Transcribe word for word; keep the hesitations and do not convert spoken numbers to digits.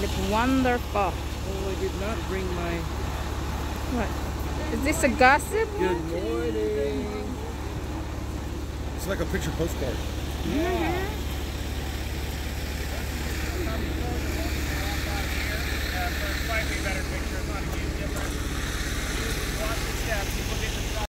Look wonderful. Oh, I did not bring my... What? Is this a gossip? Good morning. It's like a picture postcard. Yeah. For a slightly better picture, not a huge difference. Watch the steps, people get the